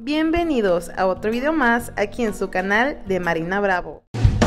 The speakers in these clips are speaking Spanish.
Bienvenidos a otro video más aquí en su canal de Marina Bravo.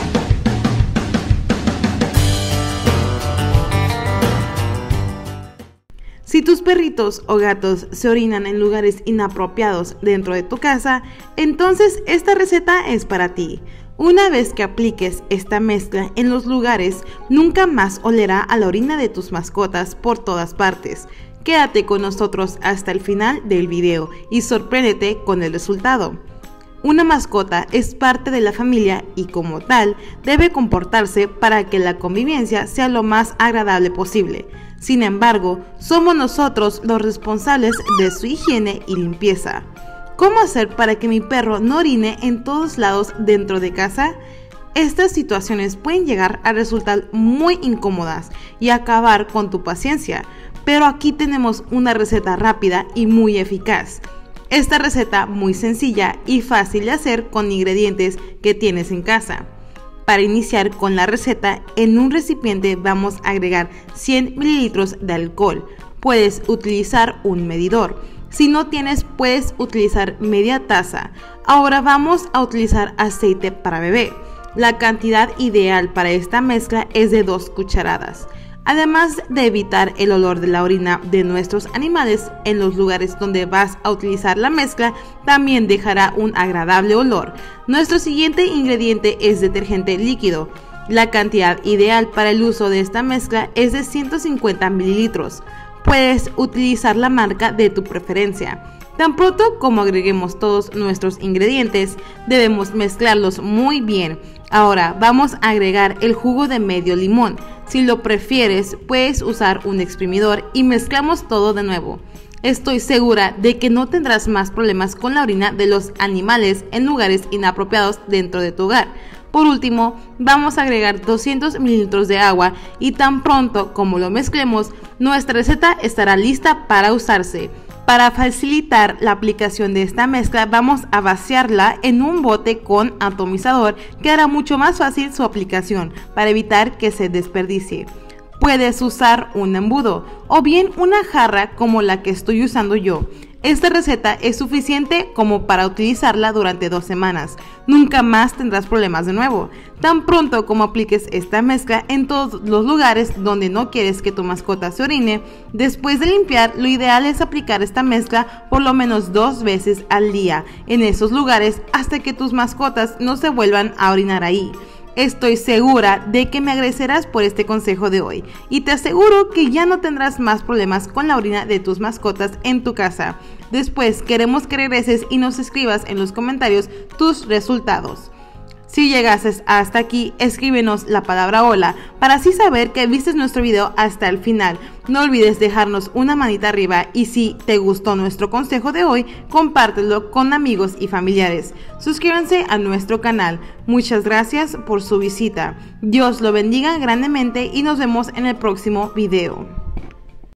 Si tus perritos o gatos se orinan en lugares inapropiados dentro de tu casa, entonces esta receta es para ti. Una vez que apliques esta mezcla en los lugares, nunca más olerá a la orina de tus mascotas por todas partes. Quédate con nosotros hasta el final del video y sorpréndete con el resultado. Una mascota es parte de la familia y como tal debe comportarse para que la convivencia sea lo más agradable posible. Sin embargo, somos nosotros los responsables de su higiene y limpieza. ¿Cómo hacer para que mi perro no orine en todos lados dentro de casa? Estas situaciones pueden llegar a resultar muy incómodas y acabar con tu paciencia, pero aquí tenemos una receta rápida y muy eficaz. Esta receta muy sencilla y fácil de hacer con ingredientes que tienes en casa. Para iniciar con la receta, en un recipiente vamos a agregar 100 mililitros de alcohol. Puedes utilizar un medidor. Si no tienes, puedes utilizar media taza. Ahora vamos a utilizar aceite para bebé. La cantidad ideal para esta mezcla es de 2 cucharadas. Además de evitar el olor de la orina de nuestros animales en los lugares donde vas a utilizar la mezcla, también dejará un agradable olor. Nuestro siguiente ingrediente es detergente líquido. La cantidad ideal para el uso de esta mezcla es de 150 mililitros. Puedes utilizar la marca de tu preferencia. Tan pronto como agreguemos todos nuestros ingredientes, debemos mezclarlos muy bien. Ahora vamos a agregar el jugo de medio limón. Si lo prefieres, puedes usar un exprimidor y mezclamos todo de nuevo. Estoy segura de que no tendrás más problemas con la orina de los animales en lugares inapropiados dentro de tu hogar. Por último, vamos a agregar 200 mililitros de agua y tan pronto como lo mezclemos, nuestra receta estará lista para usarse. Para facilitar la aplicación de esta mezcla, vamos a vaciarla en un bote con atomizador que hará mucho más fácil su aplicación para evitar que se desperdicie. Puedes usar un embudo o bien una jarra como la que estoy usando yo. Esta receta es suficiente como para utilizarla durante 2 semanas. Nunca más tendrás problemas de nuevo. Tan pronto como apliques esta mezcla en todos los lugares donde no quieres que tu mascota se orine, después de limpiar, lo ideal es aplicar esta mezcla por lo menos 2 veces al día en esos lugares hasta que tus mascotas no se vuelvan a orinar ahí. Estoy segura de que me agradecerás por este consejo de hoy y te aseguro que ya no tendrás más problemas con la orina de tus mascotas en tu casa. Después queremos que regreses y nos escribas en los comentarios tus resultados. Si llegases hasta aquí, escríbenos la palabra hola para así saber que viste nuestro video hasta el final. No olvides dejarnos una manita arriba y si te gustó nuestro consejo de hoy, compártelo con amigos y familiares. Suscríbanse a nuestro canal. Muchas gracias por su visita. Dios lo bendiga grandemente y nos vemos en el próximo video.